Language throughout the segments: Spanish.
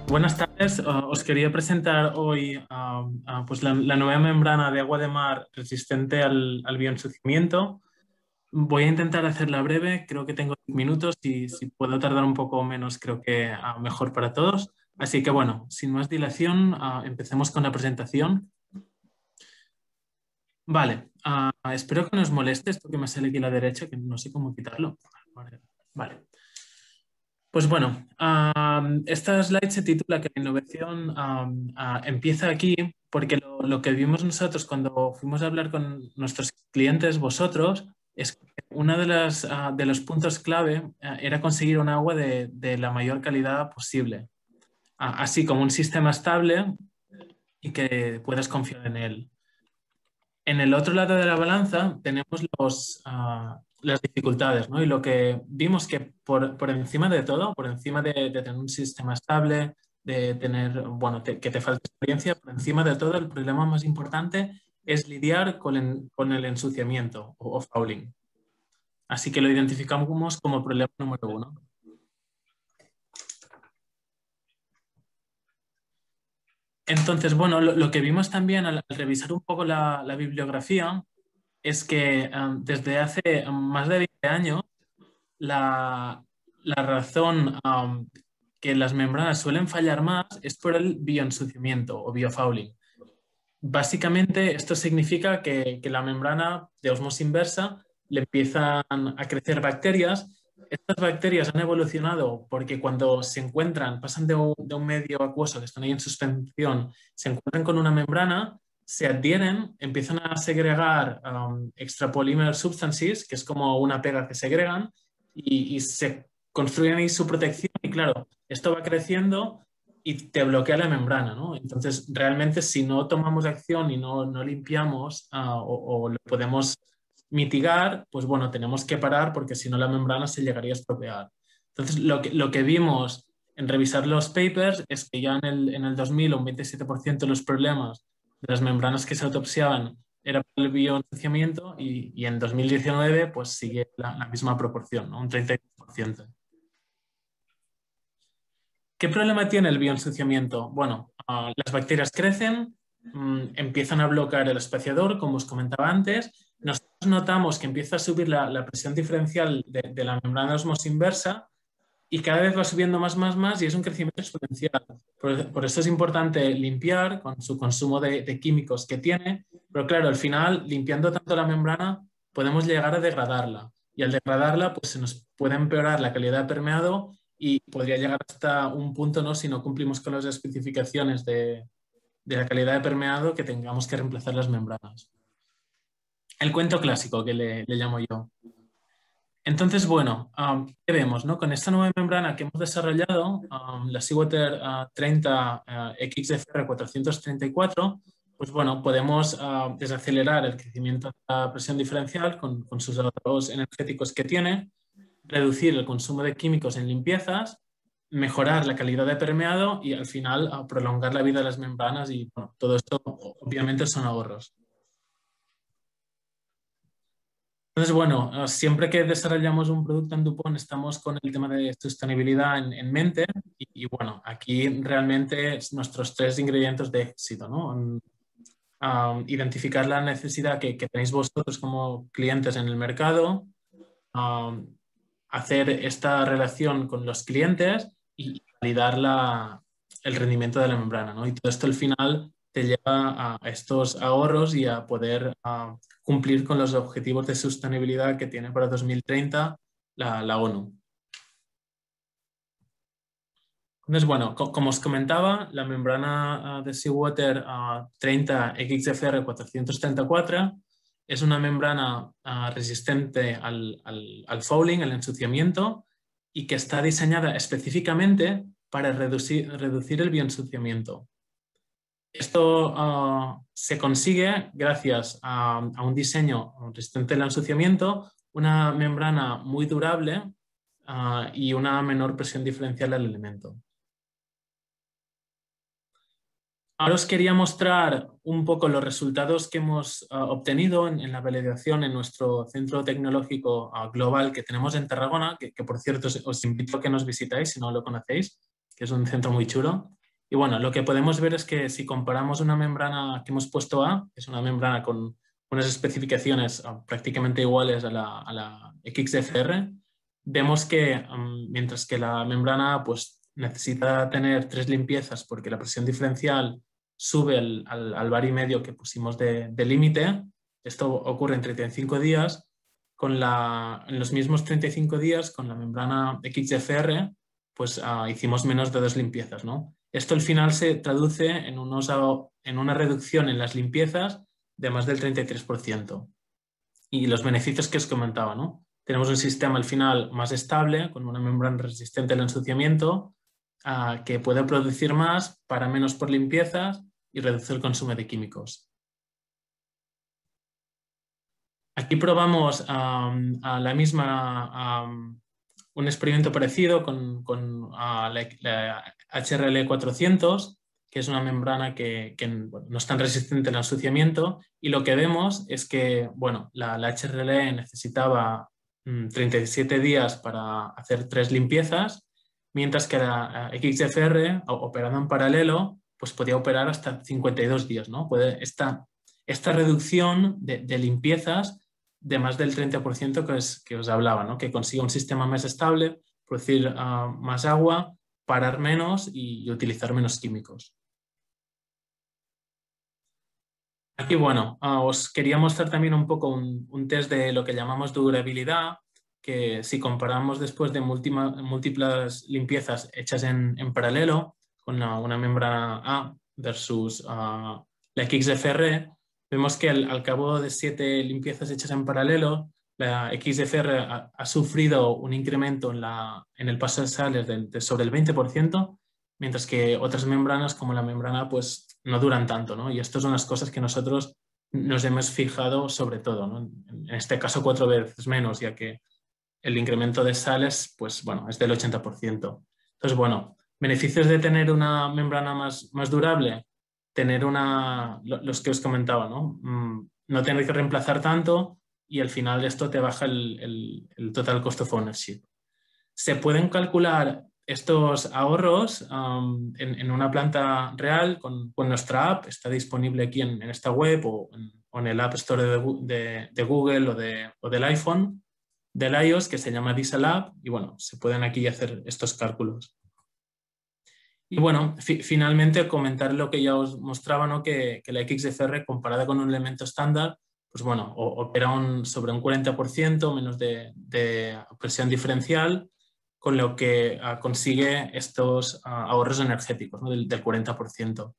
Buenas tardes. Os quería presentar hoy pues la nueva membrana de agua de mar resistente al bioensuciamiento. Voy a intentar hacerla breve, creo que tengo 10 minutos y si puedo tardar un poco menos creo que mejor para todos. Así que bueno, sin más dilación, empecemos con la presentación. Vale, espero que no os moleste esto que me sale aquí a la derecha, que no sé cómo quitarlo. Vale. Pues bueno, esta slide se titula que la innovación empieza aquí porque lo que vimos nosotros cuando fuimos a hablar con nuestros clientes, vosotros, es que uno de los puntos clave era conseguir un agua de la mayor calidad posible, así como un sistema estable y que puedas confiar en él. En el otro lado de la balanza tenemos las dificultades, ¿no? Y lo que vimos que por encima de todo, por encima de tener un sistema estable, de tener, bueno, que te falte experiencia, por encima de todo, el problema más importante es lidiar con el ensuciamiento o fouling. Así que lo identificamos como problema número uno. Entonces, bueno, lo que vimos también al revisar un poco la bibliografía es que desde hace más de 20 años la razón que las membranas suelen fallar más es por el bioensuciamiento o biofouling. Básicamente, esto significa que la membrana de osmosis inversa le empiezan a crecer bacterias. Estas bacterias han evolucionado porque cuando se encuentran, pasan de un medio acuoso que están ahí en suspensión, se encuentran con una membrana, se adhieren, empiezan a segregar extrapolymer substances, que es como una pega que segregan, y se construyen ahí su protección. Y claro, esto va creciendo y te bloquea la membrana, ¿no? Entonces, realmente si no tomamos acción y no limpiamos o lo podemos mitigar, pues bueno, tenemos que parar porque si no la membrana se llegaría a estropear. Entonces, lo que vimos en revisar los papers es que ya en el 2000 un 27% de los problemas de las membranas que se autopsiaban era por el bioensuciamiento y en 2019 pues sigue la misma proporción, ¿no? Un 32%. ¿Qué problema tiene el bioensuciamiento? Bueno, las bacterias crecen, empiezan a bloquear el espaciador, como os comentaba antes. Nosotros notamos que empieza a subir la presión diferencial de la membrana de osmosis inversa y cada vez va subiendo más y es un crecimiento exponencial. Por eso es importante limpiar con su consumo de químicos que tiene, pero claro, al final, limpiando tanto la membrana, podemos llegar a degradarla. Y al degradarla, pues se nos puede empeorar la calidad de permeado y podría llegar hasta un punto, ¿no? Si no cumplimos con las especificaciones de la calidad de permeado, que tengamos que reemplazar las membranas. El cuento clásico que le llamo yo. Entonces, bueno, ¿qué vemos, no? Con esta nueva membrana que hemos desarrollado, la Seawater 30 XFR 434, pues bueno, podemos desacelerar el crecimiento de la presión diferencial con sus ahorros energéticos que tiene, reducir el consumo de químicos en limpiezas, mejorar la calidad de permeado y al final prolongar la vida de las membranas y bueno, todo esto obviamente son ahorros. Entonces, bueno, siempre que desarrollamos un producto en DuPont estamos con el tema de sostenibilidad en mente bueno, aquí realmente es nuestros 3 ingredientes de éxito, ¿no? Identificar la necesidad que tenéis vosotros como clientes en el mercado, hacer esta relación con los clientes y validar el rendimiento de la membrana, ¿no? Y todo esto al final te lleva a estos ahorros y a poder cumplir con los objetivos de sostenibilidad que tiene para 2030 la ONU. Entonces, bueno, como os comentaba, la membrana de Seawater 30 XFR 434 es una membrana resistente al fouling, al ensuciamiento, y que está diseñada específicamente para reducir el bioensuciamiento. Esto se consigue gracias a un diseño resistente al ensuciamiento, una membrana muy durable y una menor presión diferencial al elemento. Ahora os quería mostrar un poco los resultados que hemos obtenido en la validación en nuestro centro tecnológico global que tenemos en Tarragona, que por cierto os invito a que nos visitáis si no lo conocéis, que es un centro muy chulo. Y bueno, lo que podemos ver es que si comparamos una membrana que hemos puesto A, que es una membrana con unas especificaciones prácticamente iguales a la XFR, vemos que mientras que la membrana A pues, necesita tener 3 limpiezas porque la presión diferencial sube al bar y medio que pusimos de límite, esto ocurre en 35 días, en los mismos 35 días con la membrana XFR pues hicimos menos de 2 limpiezas, ¿no? Esto al final se traduce en una reducción en las limpiezas de más del 33%. Y los beneficios que os comentaba, ¿no? Tenemos un sistema al final más estable, con una membrana resistente al ensuciamiento, que puede producir más para menos por limpiezas y reducir el consumo de químicos. Aquí probamos a la misma, un experimento parecido con la HRL 400, que es una membrana que bueno, no es tan resistente al ensuciamiento, y lo que vemos es que bueno, la HRL necesitaba 37 días para hacer 3 limpiezas, mientras que la XFR, operando en paralelo, pues podía operar hasta 52 días, ¿no? Esta reducción de limpiezas de más del 30% que os hablaba, ¿no? Que consiga un sistema más estable, producir más agua, parar menos y utilizar menos químicos. Aquí, bueno, os quería mostrar también un poco un test de lo que llamamos durabilidad, que si comparamos después de múltiples limpiezas hechas en paralelo con una membrana A versus la XFR, vemos que al cabo de 7 limpiezas hechas en paralelo, la XFR ha sufrido un incremento en el paso de sales de sobre el 20%, mientras que otras membranas como la membrana A pues no duran tanto, ¿no? Y esto son las cosas que nosotros nos hemos fijado sobre todo, ¿no? En este caso 4 veces menos, ya que el incremento de sales pues, bueno, es del 80%. Entonces, bueno, beneficios de tener una membrana más durable, tener los que os comentaba, ¿no? No tener que reemplazar tanto y al final esto te baja el total cost of ownership. Se pueden calcular estos ahorros en una planta real con nuestra app. Está disponible aquí en esta web o en el App Store de Google o del iPhone, del iOS, que se llama Diesel App. Y bueno, se pueden aquí hacer estos cálculos. Y bueno, finalmente comentar lo que ya os mostraba, ¿no? que la XFR comparada con un elemento estándar, pues bueno, opera sobre un 40% menos de presión diferencial, con lo que consigue estos ahorros energéticos, ¿no? del 40%.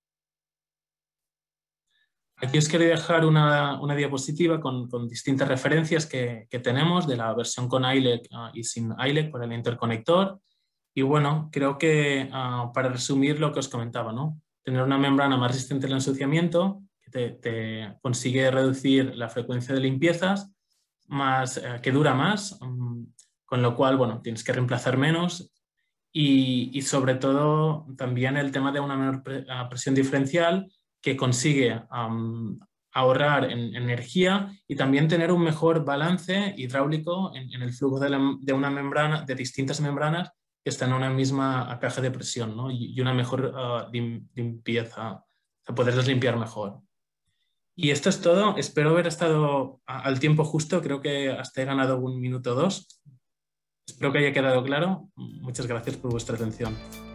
Aquí os quería dejar una diapositiva con distintas referencias que tenemos de la versión con ILEC y sin ILEC para el interconector. Y bueno, creo que para resumir lo que os comentaba, ¿no? Tener una membrana más resistente al ensuciamiento, que te consigue reducir la frecuencia de limpiezas, que dura más, con lo cual, bueno, tienes que reemplazar menos y sobre todo también el tema de una menor presión diferencial que consigue ahorrar en energía y también tener un mejor balance hidráulico en el flujo de una membrana, de distintas membranas que están en una misma caja de presión, ¿no? y una mejor limpieza, poderlas limpiar mejor. Y esto es todo. Espero haber estado al tiempo justo. Creo que hasta he ganado 1 minuto o 2. Espero que haya quedado claro. Muchas gracias por vuestra atención.